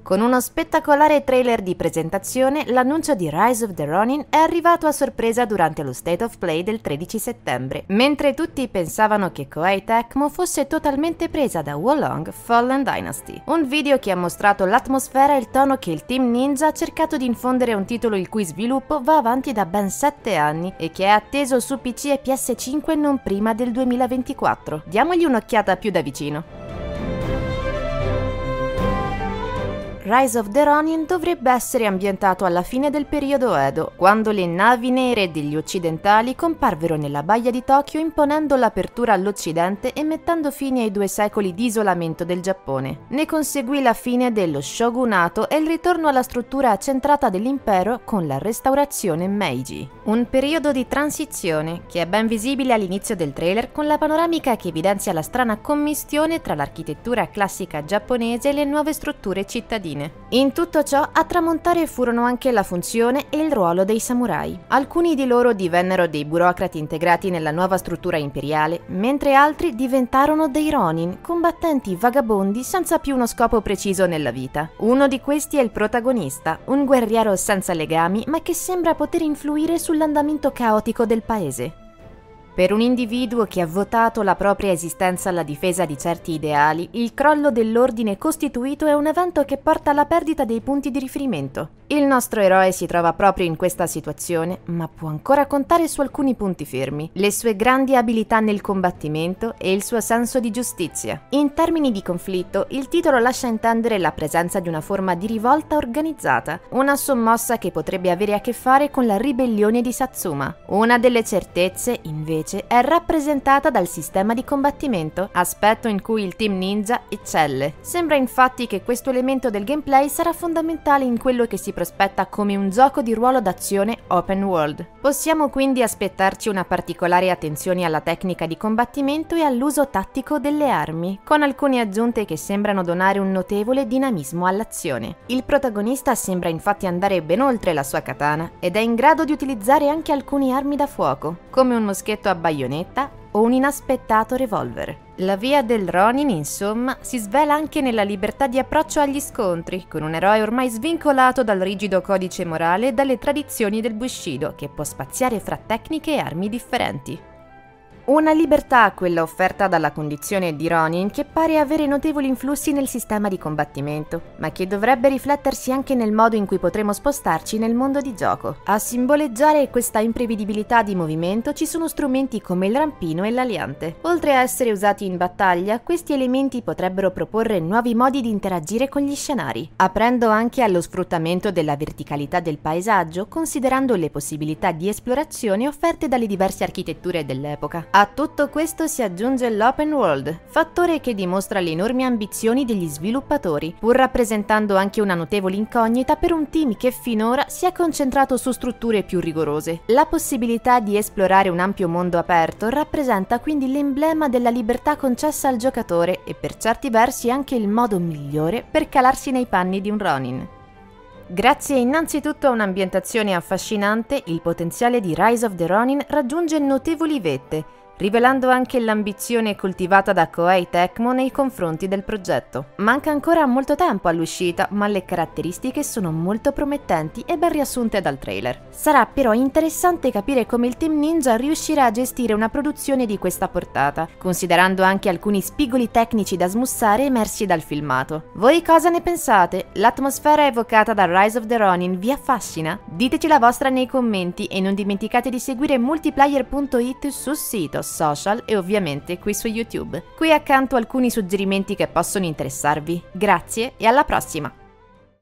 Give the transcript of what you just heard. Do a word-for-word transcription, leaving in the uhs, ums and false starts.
Con uno spettacolare trailer di presentazione, l'annuncio di Rise of the Ronin è arrivato a sorpresa durante lo State of Play del tredici settembre, mentre tutti pensavano che Koei Tecmo fosse totalmente presa da Wo Long Fallen Dynasty, un video che ha mostrato l'atmosfera e il tono che il Team Ninja ha cercato di infondere a un titolo il cui sviluppo va avanti da ben sette anni e che è atteso su P C e P S cinque non prima del duemilaventiquattro. Diamogli un'occhiata più da vicino. Rise of the Ronin dovrebbe essere ambientato alla fine del periodo Edo, quando le navi nere degli occidentali comparvero nella baia di Tokyo imponendo l'apertura all'Occidente e mettendo fine ai due secoli di isolamento del Giappone. Ne conseguì la fine dello shogunato e il ritorno alla struttura accentrata dell'impero con la restaurazione Meiji. Un periodo di transizione che è ben visibile all'inizio del trailer con la panoramica che evidenzia la strana commistione tra l'architettura classica giapponese e le nuove strutture cittadine. In tutto ciò, a tramontare furono anche la funzione e il ruolo dei samurai. Alcuni di loro divennero dei burocrati integrati nella nuova struttura imperiale, mentre altri diventarono dei ronin, combattenti vagabondi senza più uno scopo preciso nella vita. Uno di questi è il protagonista, un guerriero senza legami, ma che sembra poter influire sull'andamento caotico del paese. Per un individuo che ha votato la propria esistenza alla difesa di certi ideali, il crollo dell'ordine costituito è un evento che porta alla perdita dei punti di riferimento. Il nostro eroe si trova proprio in questa situazione, ma può ancora contare su alcuni punti fermi: le sue grandi abilità nel combattimento e il suo senso di giustizia. In termini di conflitto, il titolo lascia intendere la presenza di una forma di rivolta organizzata, una sommossa che potrebbe avere a che fare con la ribellione di Satsuma. Una delle certezze, invece, è rappresentata dal sistema di combattimento, aspetto in cui il Team Ninja eccelle. Sembra infatti che questo elemento del gameplay sarà fondamentale in quello che si prospetta come un gioco di ruolo d'azione open world. Possiamo quindi aspettarci una particolare attenzione alla tecnica di combattimento e all'uso tattico delle armi, con alcune aggiunte che sembrano donare un notevole dinamismo all'azione. Il protagonista sembra infatti andare ben oltre la sua katana ed è in grado di utilizzare anche alcune armi da fuoco, come un moschetto a baionetta o un inaspettato revolver. La via del Ronin, insomma, si svela anche nella libertà di approccio agli scontri, con un eroe ormai svincolato dal rigido codice morale e dalle tradizioni del Bushido, che può spaziare fra tecniche e armi differenti. Una libertà, quella offerta dalla condizione di Ronin, che pare avere notevoli influssi nel sistema di combattimento, ma che dovrebbe riflettersi anche nel modo in cui potremo spostarci nel mondo di gioco. A simboleggiare questa imprevedibilità di movimento ci sono strumenti come il rampino e l'aliante. Oltre a essere usati in battaglia, questi elementi potrebbero proporre nuovi modi di interagire con gli scenari, aprendo anche allo sfruttamento della verticalità del paesaggio, considerando le possibilità di esplorazione offerte dalle diverse architetture dell'epoca. A tutto questo si aggiunge l'open world, fattore che dimostra le enormi ambizioni degli sviluppatori, pur rappresentando anche una notevole incognita per un team che finora si è concentrato su strutture più rigorose. La possibilità di esplorare un ampio mondo aperto rappresenta quindi l'emblema della libertà concessa al giocatore e per certi versi anche il modo migliore per calarsi nei panni di un Ronin. Grazie innanzitutto a un'ambientazione affascinante, il potenziale di Rise of the Ronin raggiunge notevoli vette, rivelando anche l'ambizione coltivata da Koei Tecmo nei confronti del progetto. Manca ancora molto tempo all'uscita, ma le caratteristiche sono molto promettenti e ben riassunte dal trailer. Sarà però interessante capire come il Team Ninja riuscirà a gestire una produzione di questa portata, considerando anche alcuni spigoli tecnici da smussare emersi dal filmato. Voi cosa ne pensate? L'atmosfera evocata da Rise of the Ronin vi affascina? Diteci la vostra nei commenti e non dimenticate di seguire multiplayer punto it sul sito, social e ovviamente qui su YouTube. Qui accanto alcuni suggerimenti che possono interessarvi. Grazie e alla prossima!